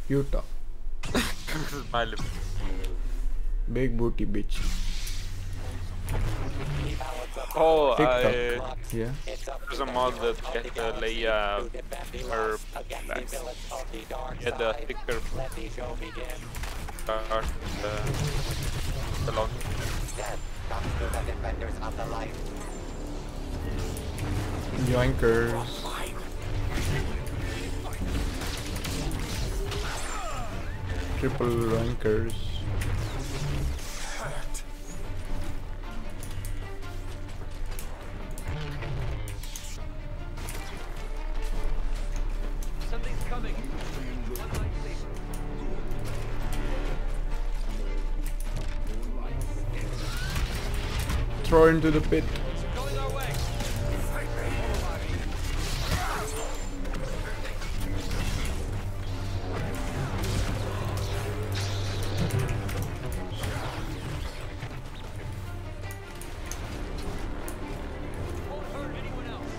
Utah. Smiley. Big booty bitch. Oh, TikTok. Yeah. there's a mod that get the Leia her back. Get the thicker part, the long. Yoinkers. Triple yoinkers. Something's coming. Throw into the pit. Going our way. Won't hurt anyone else.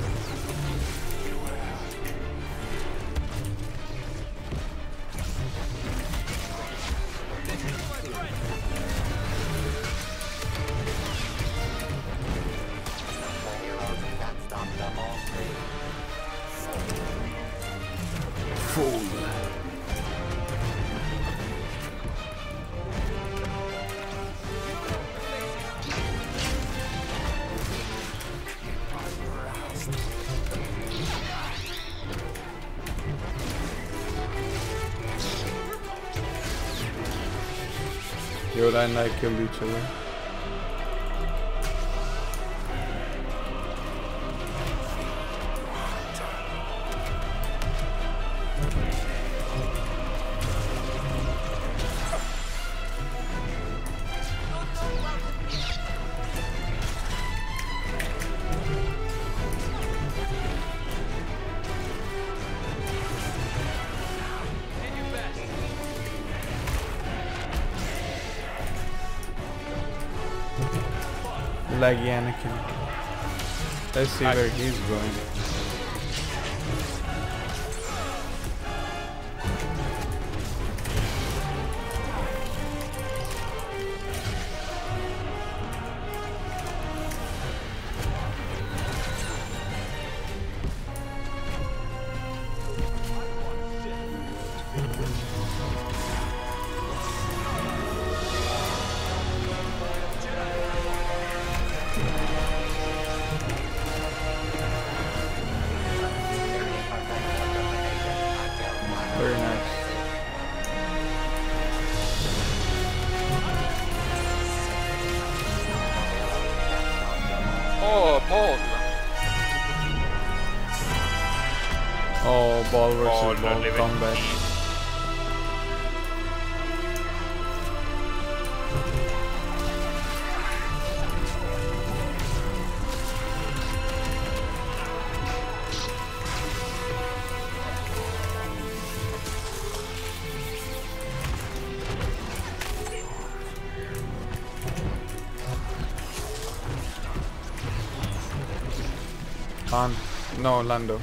Yoda and I killed each other. Did your best. Laggy Anakin. Let's see where he's going. Very nice. Oh, Paul. Oh, ball versus Oh, ball living. combat. Han. No, Lando.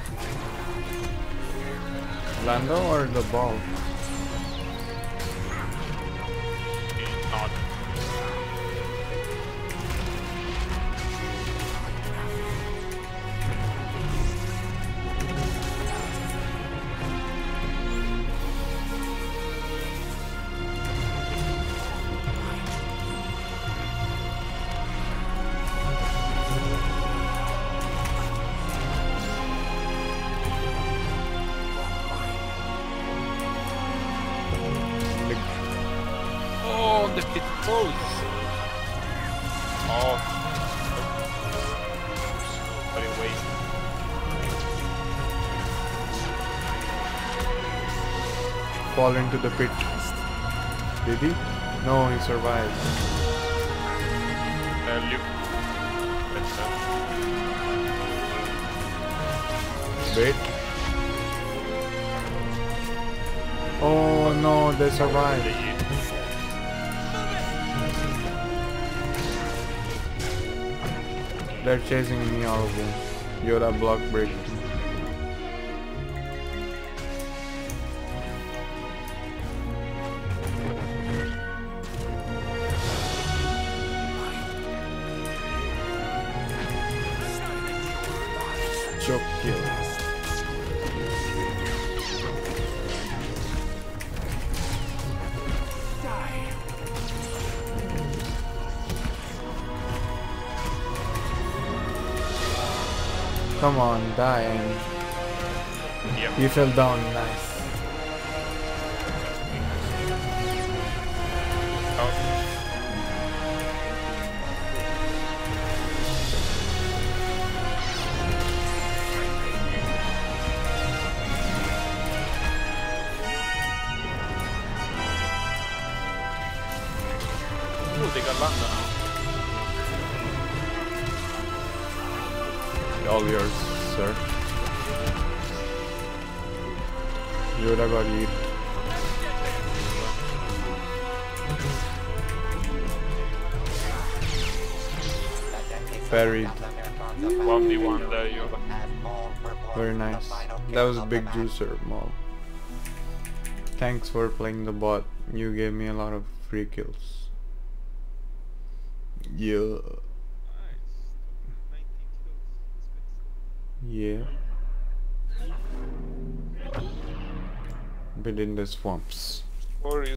Lando or the ball? Not. Oh, the pit close. Oh. But it waste. Fall into the pit. Did he? No, he survived. Luke. Wait. Oh no, they survived. They're chasing me, all of them. Yoda block break. Come on, die. And Yep. you fell down. Nice. Oh. They got land now. All yours, sir. Yoda got eat. Buried. 1v1 there, you. Very nice. That was a big juicer, Maul. Thanks for playing the bot. You gave me a lot of free kills. Yeah. Yeah. But in the swamps. Or